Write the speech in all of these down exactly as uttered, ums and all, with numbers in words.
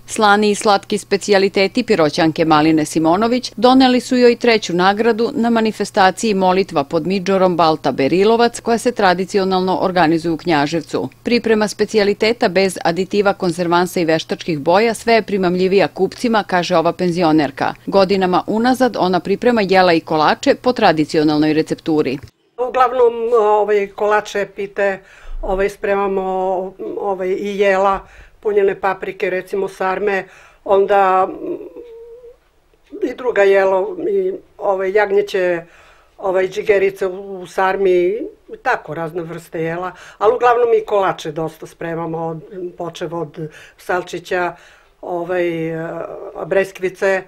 Slani i slatki specijaliteti piroćanke Maline Simonović doneli su joj treću nagradu na manifestaciji Molitva pod midžorom Balta Berilovac koja se tradicionalno organizuje u Knjaževcu. Priprema specijaliteta bez aditiva, konzervansa i veštačkih boja sve je primamljivija kupcima, kaže ova penzionerka. Godinama unazad ona priprema jela i kolače po tradicionalnoj recepturi. Uglavnom ovaj, kolače, pite, ovaj, spremamo ovaj, i jela, punjene paprike, recimo sarme, onda i druga jela, i ovaj, jagnjeće, ovaj, džigerice u sarmi, tako razne vrste jela, ali uglavnom i kolače dosta spremamo, počev od salčića, ovaj, breskvice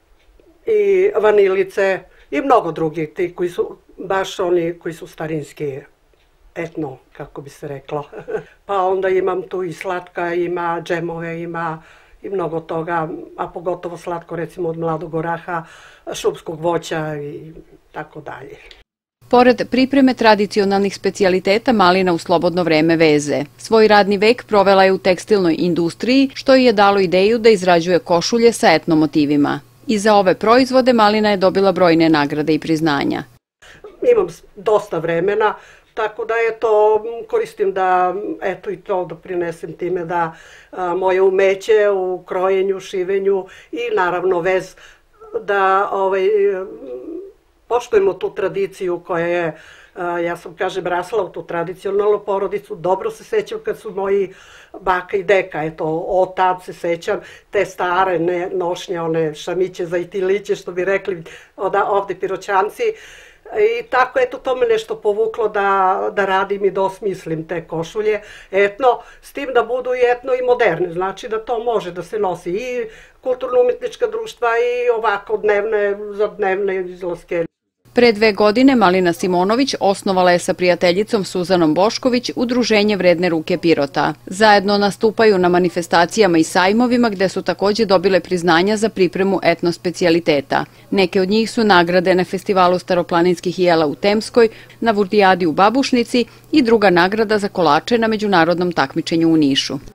i vanilice i mnogo drugih, ti koji su baš oni koji su starinski, etno, kako bi se reklo. Pa onda imam tu i slatka, ima džemove, ima i mnogo toga, a pogotovo slatko recimo od mladog oraha, šumskog voća i tako dalje. Pored pripreme tradicionalnih specijaliteta, Malina u slobodno vreme veze. Svoj radni vek provela je u tekstilnoj industriji, što je dalo ideju da izrađuje košulje sa etno motivima. I za ove proizvode Malina je dobila brojne nagrade i priznanja. Imam dosta vremena, tako da eto, koristim da eto i to doprinesem time da a, moje umeće u krojenju, šivenju i naravno vez da ovaj, poštujemo tu tradiciju koja je, a, ja sam kažem, rasla u tu tradicionalnu porodicu. Dobro se sećam kad su moji baka i deka, eto, od tad se sećam te stare ne, nošnje, one šamiće za itiliće, što bi rekli ovde Piroćanci. I tako, eto, to me nešto povuklo da, da radim i da osmislim te košulje etno, s tim da budu i etno i moderne, znači da to može da se nosi i kulturno-umetnička društva i ovako dnevne, za dnevne izlaske. Pre dve godine Malina Simonović osnovala je sa prijateljicom Suzanom Bošković Udruženje Vredne ruke Pirota. Zajedno nastupaju na manifestacijama i sajmovima gde su takođe dobile priznanja za pripremu etno specijaliteta. Neke od njih su nagrade na Festivalu staroplaninskih jela u Temskoj, na Vurdijadi u Babušnici i druga nagrada za kolače na međunarodnom takmičenju u Nišu.